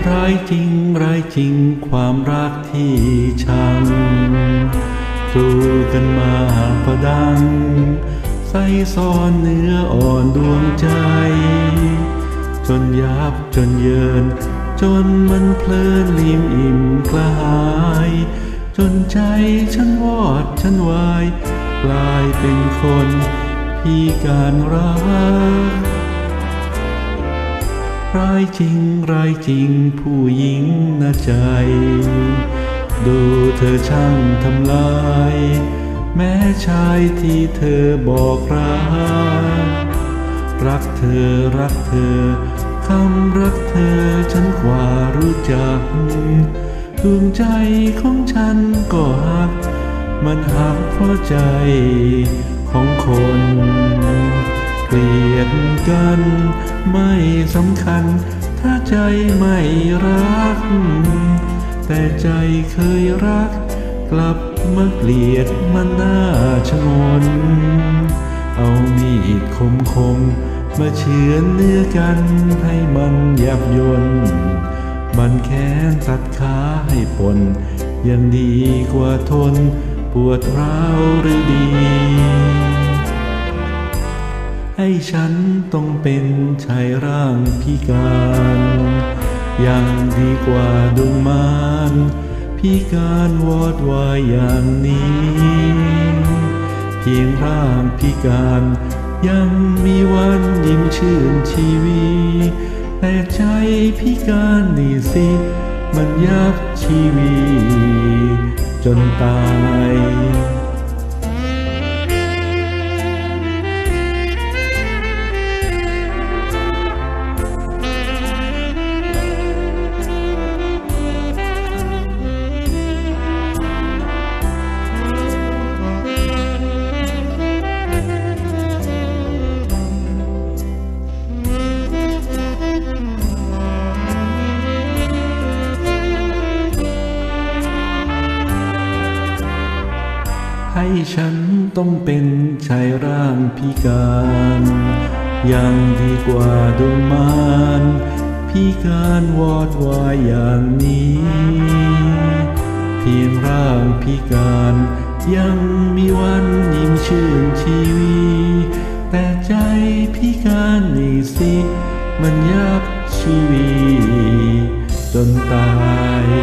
ร้ายจริงร้ายจริงความรักที่ชังสู้กันมาพอดังใส่ซ้อนเนื้ออ่อนดวงใจจนยับจนเยินจนมันเพลินลิ่มอิ่มกระหายจนใจฉันวอดฉันวายกลายเป็นคนพิการรักร้ายจริงร้ายจริงผู้หญิงน่าใจดูเธอช่างทำลายแม้ชายที่เธอบอกรักเธอรักเธอคำรักเธอฉันกว่ารู้จักดวงใจของฉันก็หักมันหักเพราะใจของคนเกลียดกันไม่สำคัญถ้าใจไม่รักแต่ใจเคยรักกลับมาเกลียดมันน่าชงนเอามีดคมมาเฉือนเนื้อกันให้มันยับยนมันแค้นตัดขาให้ปนยังดีกว่าทนปวดร้าวหรือดีให้ฉันต้องเป็นชายร่างพิการยังดีกว่าดวงมารพิการวอดวายอย่างนี้เพียงร่างพิการยังมีวันยิ้มชื่นชีวีแต่ใจพิการนี่สิมันยับชีวีจนตายให้ฉันต้องเป็นชายร่างพิการยังดีกว่าดวงมารพิการวอดวายอย่างนี้เพียงร่างพิการยังมีวันยิ้มชื่นชีวีแต่ใจพิการนี่สิมันยับชีวีจนตาย